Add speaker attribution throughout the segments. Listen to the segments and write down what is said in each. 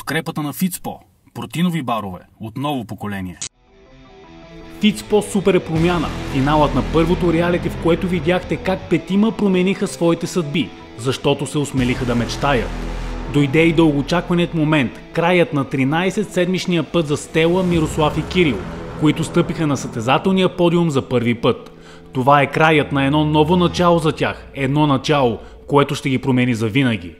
Speaker 1: подкрепата на Фицпо. Протеинови барове от ново поколение. Фицпо супер е промяна. Финалът на първото реалити, в което видяхте как петима промениха своите съдби, защото се осмелиха да мечтаят. Дойде и дългоочакваният момент, краят на 13-седмичния път за Стела, Мирослав и Кирил, които стъпиха на състезателния подиум за първи път. Това е краят на едно ново начало за тях, едно начало, което ще ги промени завинаги.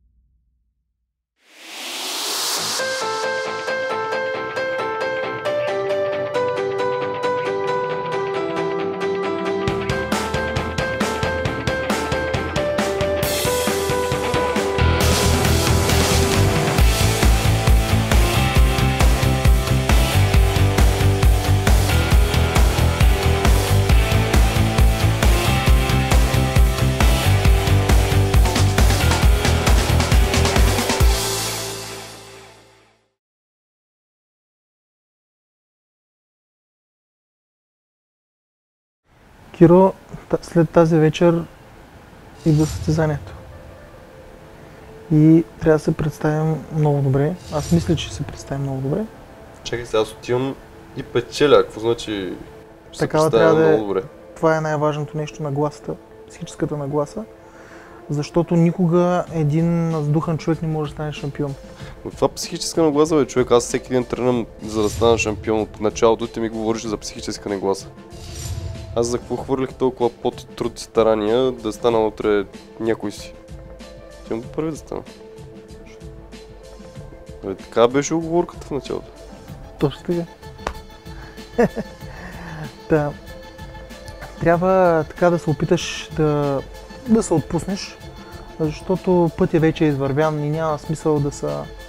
Speaker 2: Киро, след тази вечер идва състезанието. И трябва да се представим много добре. Аз мисля, че се представим много добре.
Speaker 3: Чакай сега, аз отивам и печеля. Какво значи се
Speaker 2: Такава
Speaker 3: представя
Speaker 2: трябва да
Speaker 3: много добре?
Speaker 2: Това е най-важното нещо на гласата, психическата нагласа. Защото никога един сдухан човек не може да стане шампион.
Speaker 3: Но това психическа нагласа, бе, човек. Аз всеки ден тренирам, за да стана шампион. От началото ти ми говориш за психическа нагласа. Аз за какво хвърлих толкова пот, труд и старания да стана утре някой си? Тим първи да стана. Така беше уговорката в началото.
Speaker 2: Точно така. Да. Трябва така да се опиташ да се отпуснеш, защото пътя вече е извървян и няма смисъл да се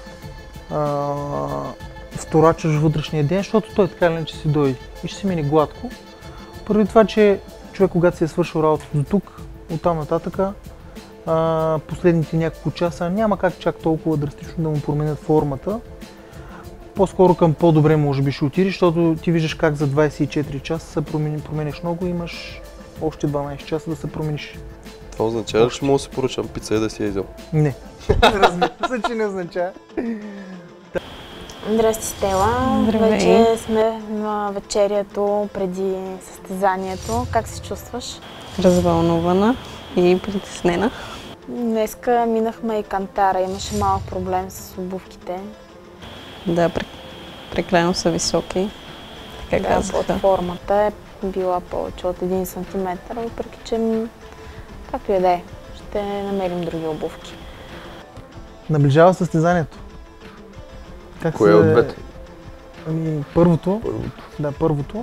Speaker 2: вторачаш вътрешния ден, защото той така или иначе си дойде и ще си мине гладко. Първи това, че човек, когато си е свършил работата до тук, оттам нататъка, последните няколко часа няма как чак толкова драстично да му променят формата. По-скоро към по-добре може би ще отидеш, защото ти виждаш как за 24 часа се промениш много и имаш още 12 часа да се промениш.
Speaker 3: Това означава ли, че мога да си поръчам пица и да си я изям?
Speaker 2: Не. Разбира се, че не означава.
Speaker 4: Здрасти, Стела.
Speaker 5: Здравей.
Speaker 4: Вече сме на вечерието преди състезанието. Как се чувстваш?
Speaker 5: Развълнувана и притеснена.
Speaker 4: Днеска минахме и Кантара. Имаше малък проблем с обувките.
Speaker 5: Да, прекалено са високи. Така казаха.
Speaker 4: Платформата е била повече от 1 см, въпреки че както и да е, ще намерим други обувки.
Speaker 2: Наближава състезанието.
Speaker 3: Кое от двете?
Speaker 2: Ами, първото.
Speaker 3: Първото.
Speaker 2: Да, първото.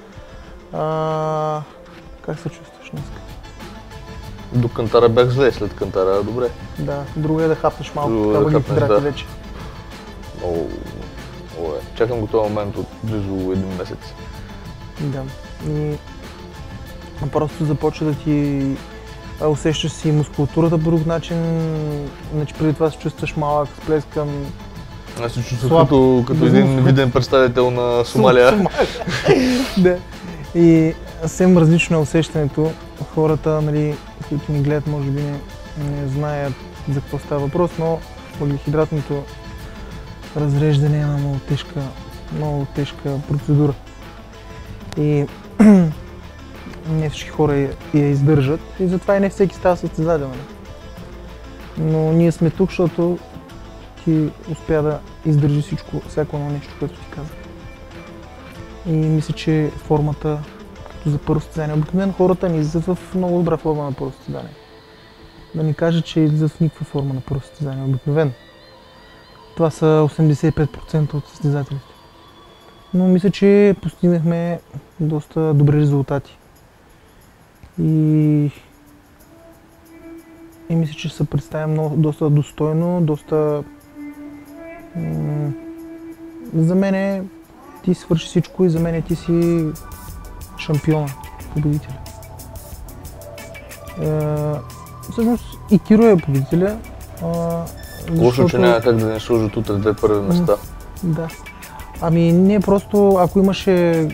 Speaker 2: Как се чувстваш днес?
Speaker 6: До Кантара бях зле, след Кантара добре.
Speaker 2: Да, друго е да хапнеш малко
Speaker 6: Друго е да
Speaker 2: въглехидрати
Speaker 6: хапнеш, да.
Speaker 2: вече.
Speaker 6: Много е. Чакам го този момент от близо 1 месец.
Speaker 2: Да. И просто започва да ти усещаш си мускулатурата по друг начин. Значи преди това се чувстваш малък, сплескан.
Speaker 6: Аз се чувствам като един виден представител на Сомалия.
Speaker 2: Да. И съвсем различно е усещането. Хората, нали, които ни гледат, може би не знаят за какво става въпрос, но въглехидратното разреждане е една много тежка процедура. И не всички хора я издържат и затова и не всеки става състезател. Но ние сме тук, защото ти успя да издържи всяко едно нещо, което ти казах. И мисля, че формата, като за първо състезание, обикновено хората ни излизат в много добра форма на първо състезание. Да ни кажа, че излизат в никаква форма на първо състезание, обикновено. Това са 85% от състезателите. Но мисля, че постигнахме доста добри резултати. И мисля, че се представя доста достойно, доста... За мен ти свърши всичко и за мен ти си шампиона, победителя. Всъщност и Киро е победителя.
Speaker 6: Лошо, че няма как да не сложат утре 2 първи места.
Speaker 2: Да. Ами не просто, ако имаше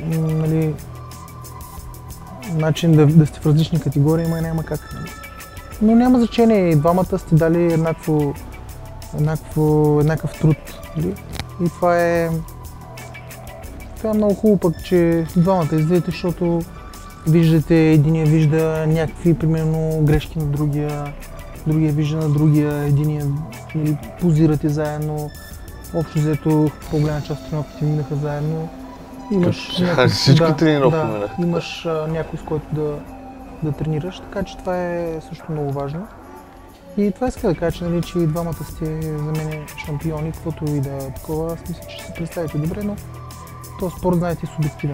Speaker 2: начин да сте в различни категории, няма как. Но няма значение, и двамата сте дали еднакво еднакъв труд. Нали? И това е много хубаво пък, че двамата излизате, защото виждате, единия вижда някакви, примерно, грешки на другия вижда на другия, единия, нали, позирате заедно. Общо взето, по-голяма част от тренировките минаха заедно.
Speaker 6: Всички тренировки минаха.
Speaker 2: Имаш някой, с който да тренираш, така че това е също много важно. И това иска да кажа, че, нали, че и двамата сте за мен шампиони, каквото и да е такова. Аз мисля, че се представите добре, но този спорт, знаете, е субективен.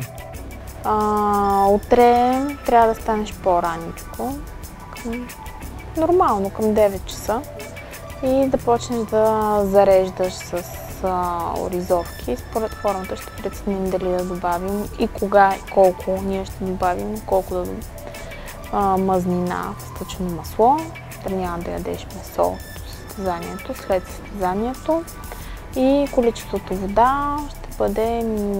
Speaker 4: Утре трябва да станеш по-раничко, нормално към 9 часа и да почнеш да зареждаш с оризовки. Според формата ще преценим дали да добавим и кога и колко ние ще добавим, колко да мазнина в стъчено масло. Няма да ядеш месо от състезанието, след състезанието и количеството вода ще бъде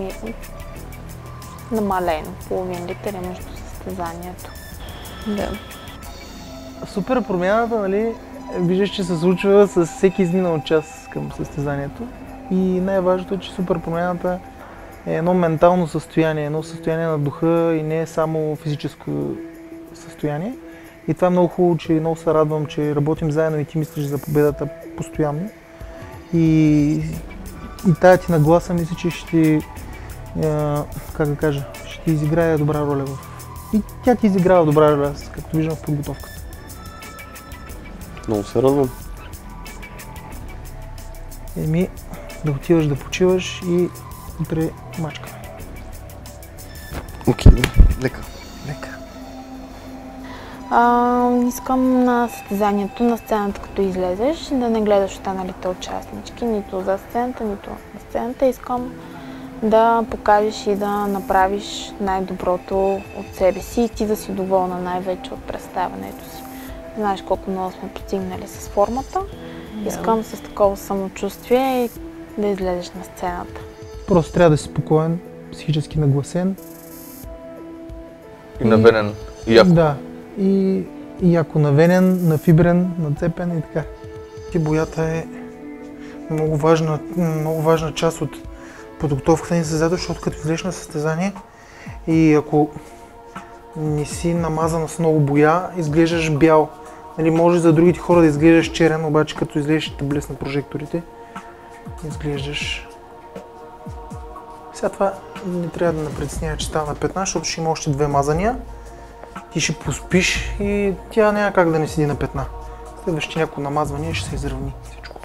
Speaker 4: намалено, половин литър между състезанието.
Speaker 5: Да.
Speaker 2: Супер промяната, нали, виждаш, че се случва с всеки изминал час към състезанието. И най-важното е, че супер промяната е едно ментално състояние, едно състояние на духа и не е само физическо състояние. И това е много хубаво, че много се радвам, че работим заедно и ти мислиш за победата постоянно. И тая ти нагласа мисля, че ще, как да кажа, ще ти изиграе добра роля и тя ти изиграва добра роля, както виждам в подготовката.
Speaker 3: Много се радвам.
Speaker 2: Да отиваш да почиваш и утре мачка.
Speaker 3: Окей, лека.
Speaker 4: Искам на състезанието, на сцената, като излезеш, да не гледаш останалите участнички, нито за сцената, нито на сцената. Искам да покажеш и да направиш най-доброто от себе си и ти да си доволна най-вече от представянето си. Знаеш колко много сме постигнали с формата. Искам с такова самочувствие да излезеш на сцената.
Speaker 2: Просто трябва да си спокоен, психически нагласен.
Speaker 6: И навенен. И яко.
Speaker 2: Да. И яко навенен, нафибрен, нацепен и така. Боята е много важна част от подготовката ни за състезанието, защото като излезеш на състезание и ако не си намазана с много боя, изглеждаш бял. Нали, може за другите хора да изглеждаш черен, обаче като излезеш и те блесна прожекторите, изглеждаш. Сега това не трябва да притеснява, че става на 15, защото ще има още 2 мазания. Ти ще поспиш и тя няма как да не седи на петна. Следващите няколко намазвания ще се изравни всичко.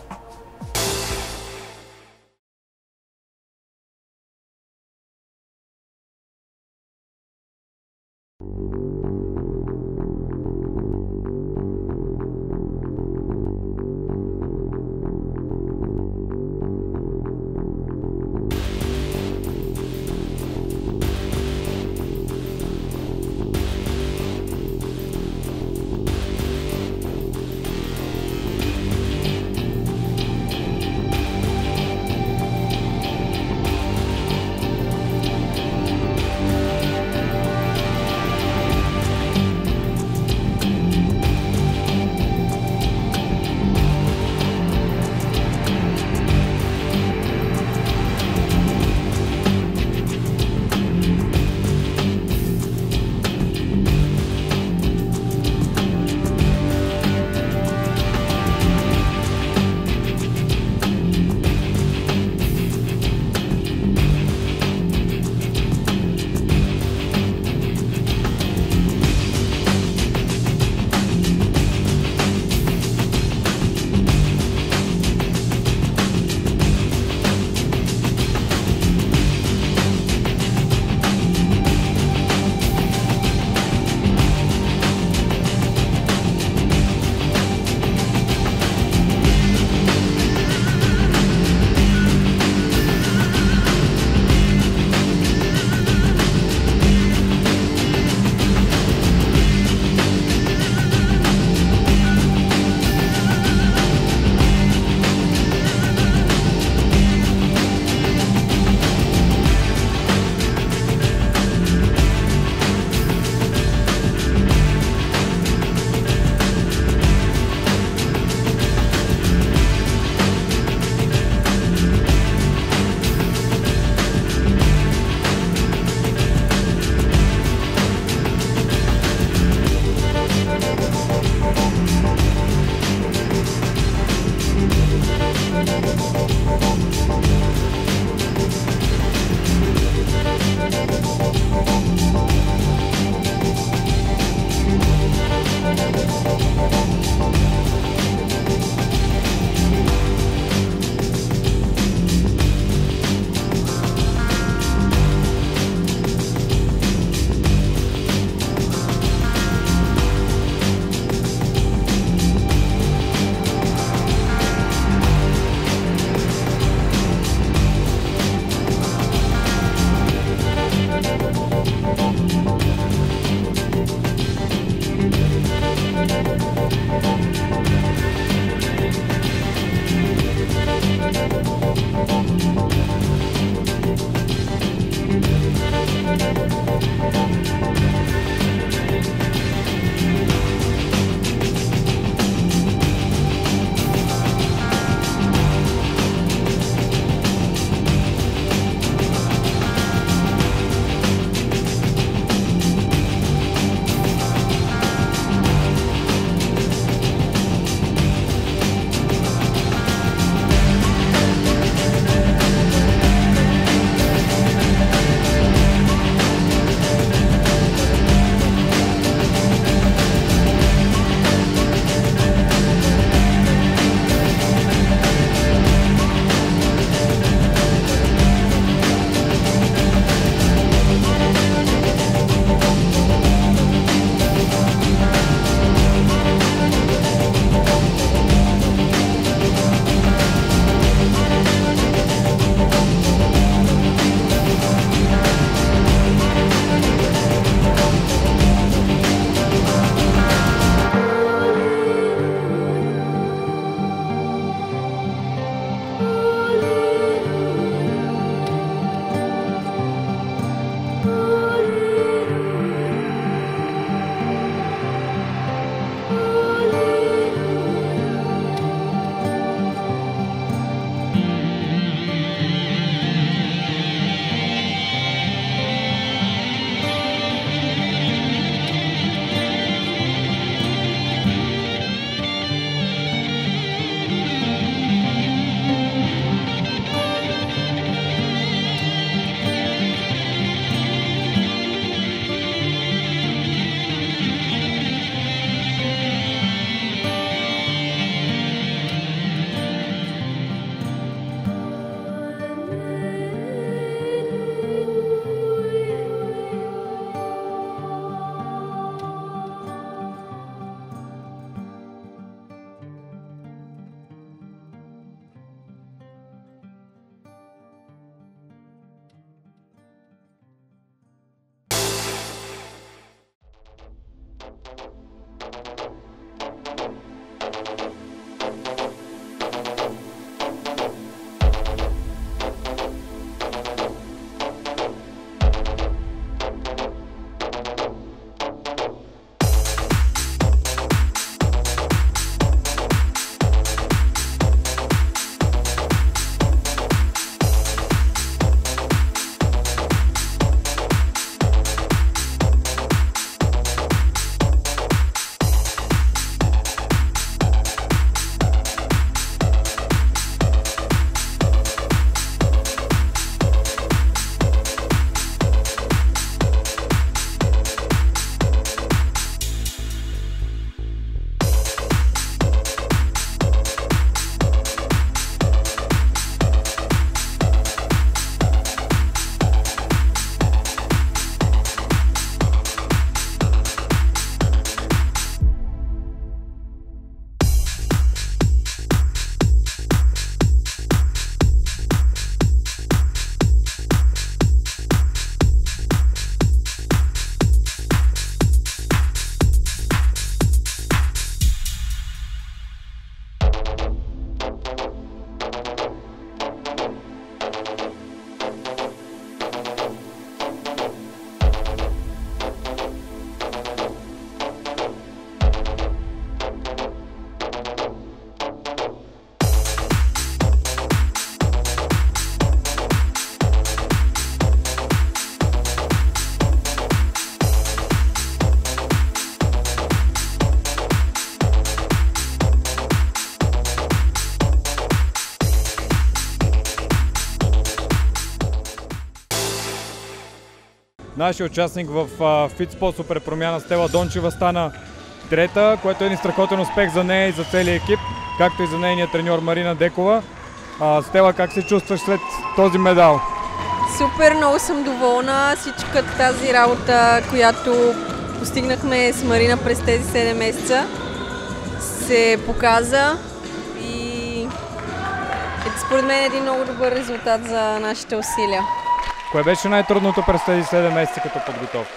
Speaker 7: Нашия участник в Фитспорт Супер промяна Стела Дончева стана трета, което е един страхотен успех за нея и за целия екип, както и за нейния треньор Марина Декова. Стела, как се чувстваш след този медал?
Speaker 5: Супер, много съм доволна. Всичката тази работа, която постигнахме с Марина през тези 7 месеца, се показа и според мен е един много добър резултат за нашите усилия.
Speaker 7: Кое беше най-трудното през тези 7 месеца като подготовка?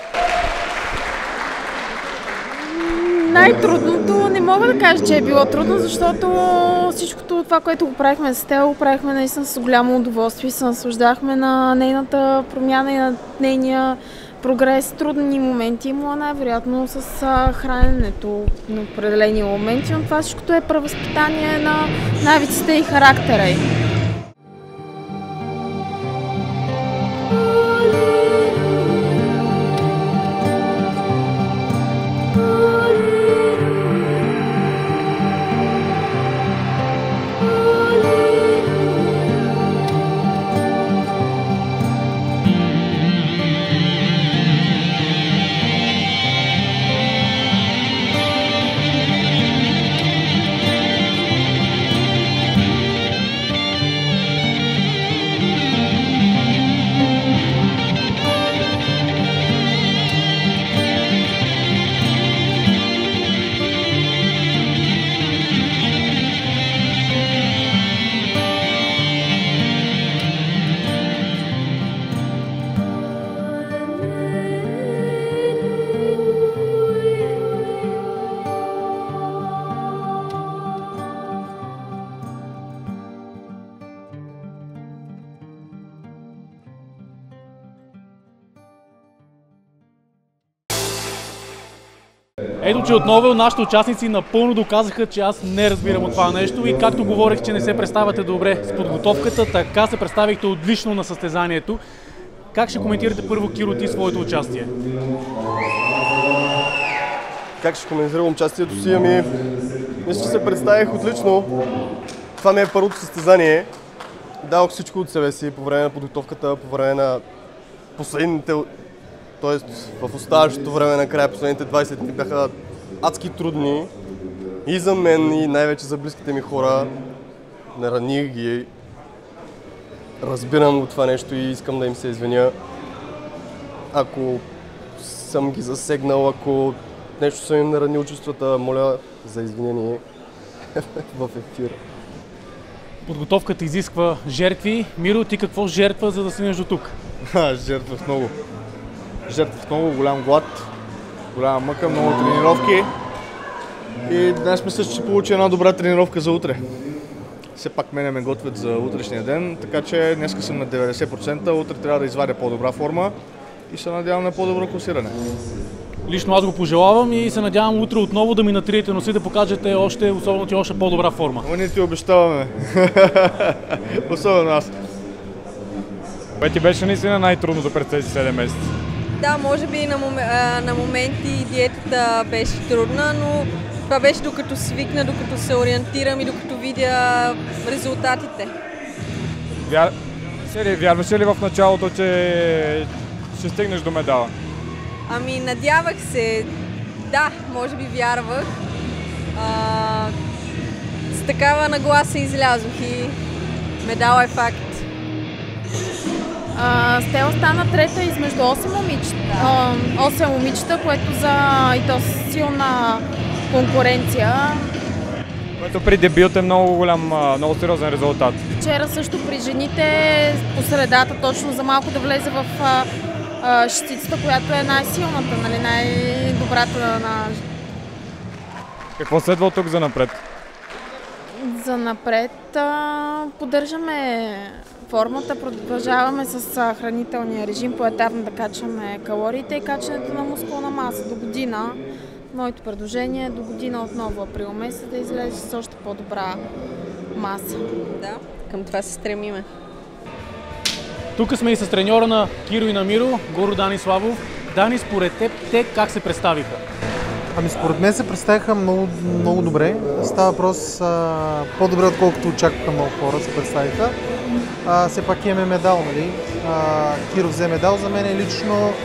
Speaker 4: Най-трудното не мога да кажа, че е било трудно, защото всичкото това, което го правихме с Тео, го правихме наистина с голямо удоволствие, се наслаждахме на нейната промяна и на нейния прогрес. Трудни моменти имала най-вероятно с храненето на определени моменти, но това всичкото е превъзпитание на навиците и характера й.
Speaker 1: Ето, че отново нашите участници напълно доказаха, че аз не разбирам от това нещо и както говорех, че не се представяте добре с подготовката, така се представихте отлично на състезанието. Как ще коментирате първо, Киро, ти своето участие?
Speaker 3: Как ще коментирам участието си? Мисля, че се представих отлично. Това ми е първото състезание. Дадох всичко от себе си по време на подготовката, по време на последните, т.е. в оставащото време на края, последните 20 дни бяха адски трудни и за мен, и най-вече за близките ми хора. Нараних ги. Разбирам го това нещо и искам да им се извиня. Ако съм ги засегнал, ако нещо съм им наранил чувствата, моля за извинение в ефира.
Speaker 1: Подготовката изисква жертви. Миро, ти какво жертва, за да стигнеш до тук?
Speaker 6: Жертвах много. Жертвах много, голям глад, голяма мъка, много тренировки. И днес мисля, че ще получи една добра тренировка за утре. Все пак мене ме готвят за утрешния ден, така че днеска съм на 90%, утре трябва да извадя по-добра форма и се надявам на по-добро класиране.
Speaker 1: Лично аз го пожелавам и се надявам утре отново да ми натриете носи, да покажете особено ти още по-добра форма.
Speaker 6: Но ние ти обещаваме. Особено аз.
Speaker 7: Кое ти беше наистина най-трудното през тези 7 месеца?
Speaker 5: Да, може би на моменти диетата беше трудна, но това беше докато свикна, докато се ориентирам и докато видя резултатите.
Speaker 7: Вярваше ли в началото, че ще стигнеш до медала?
Speaker 5: Ами, надявах се. Да, може би вярвах. С такава нагласа излязох и медал е факт.
Speaker 4: Стела стана трета измежду 8 момичета, 8 момичета, което и то силна конкуренция.
Speaker 7: Което при дебют е много сериозен резултат.
Speaker 4: Вчера също при жените по средата, точно за малко да влезе в шестицата, която е най-силната, нали, най-добрата на...
Speaker 7: Какво следва от тук за напред?
Speaker 4: За напред поддържаме формата, продължаваме с хранителния режим, поетапно да качваме калориите и качването на мускулна маса до година. Моето предложение е до година отново април месец да излезе с още по-добра маса.
Speaker 5: Да, към това се стремиме.
Speaker 1: Тук сме и с треньора на Киро и на Миро, Горо Дани Славов. Дани, според теб, те как се представиха?
Speaker 2: Ами според мен се представиха много, много добре. Става въпрос по-добре, отколкото очакваха много хора се представиха. Все пак имаме медал, нали? Киро взе медал. За мен лично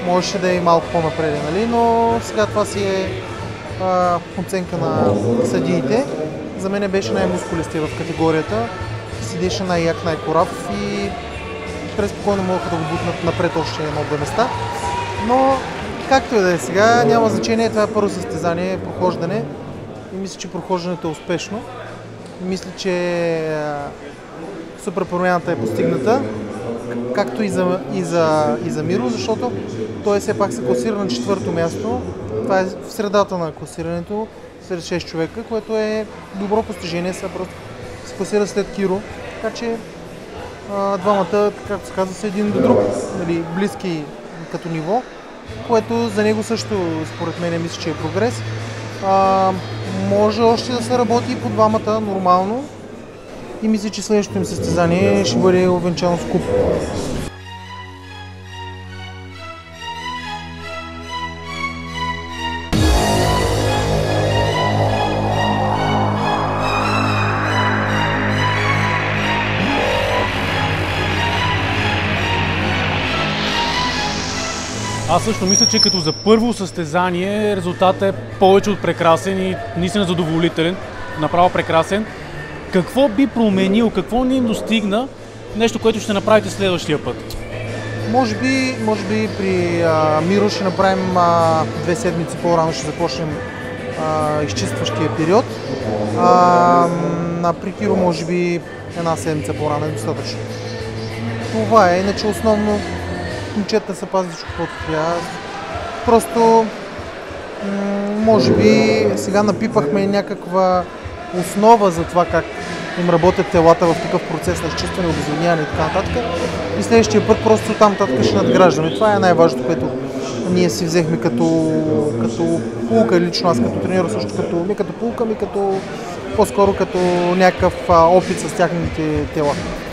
Speaker 2: можеше да е малко по-напред, нали? Но сега това си е оценка на съдиите. За мен беше най-мускулистия в категорията. Седеше най-як, най-корав и преспокойно могаха да го бутнат напред още едно-две места. Но както и да е сега, няма значение. Това е първо състезание, прохождане. И мисля, че прохождането е успешно. И мисля, че супер промяната е постигната. Както и за Миро, защото той все пак се класира на 4-то място. Това е в средата на класирането сред 6 човека, което е добро постижение. Сега просто се класира след Киро. Така че двамата, както се казва, са един до друг, нали, близки като ниво, което за него също, според мен, мисля, че е прогрес. Може още да се работи по двамата нормално и мисля, че следващото им състезание ще бъде увенчано с куп.
Speaker 1: Аз също мисля, че като за първо състезание резултатът е повече от прекрасен и наистина задоволителен, направо прекрасен. Какво би променил, какво ни им достигна, нещо, което ще направите следващия път?
Speaker 2: Може би при Миро ще направим 2 седмици по-рано, ще започнем изчистващия период. При Киро може би 1 седмица по-рано е достатъчно. Това е, иначе основно момчета са пазят всичко, каквото трябва. Просто, може би, сега напипахме някаква основа за това как им работят телата в такъв процес на изчистване, обезводняване и така нататък. И следващия път просто там нататък ще надграждаме. Това е най-важното, което ние си взехме като полука, лично аз като тренер, също ми като полука, по-скоро като някакъв опит с тяхните тела.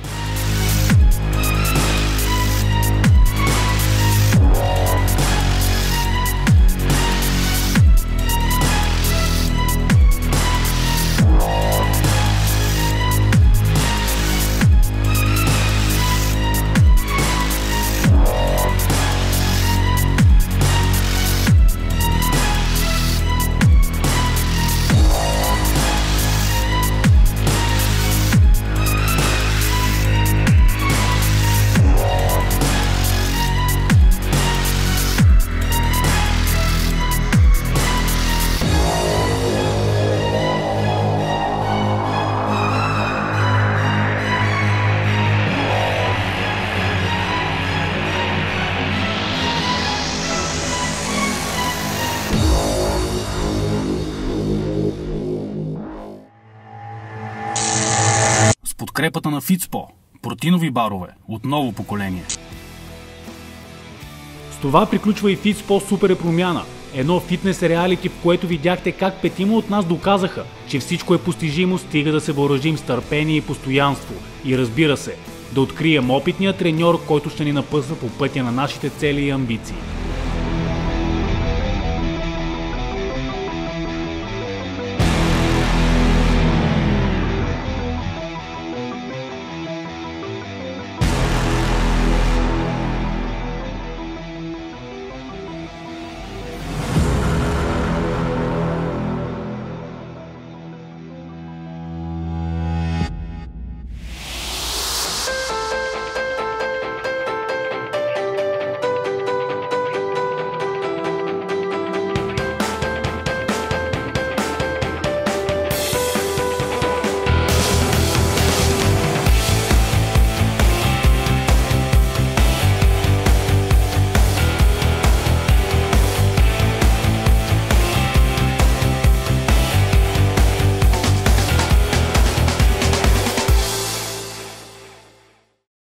Speaker 1: Подкрепата на Фитспо, протеинови барове от ново поколение. С това приключва и Фитспо Супер промяна. Едно фитнес реалити, в което видяхте как 5 от нас доказаха, че всичко е постижимо, стига да се въоръжим с търпение и постоянство. И разбира се, да открием опитния треньор, който ще ни напъсва по пътя на нашите цели и амбиции.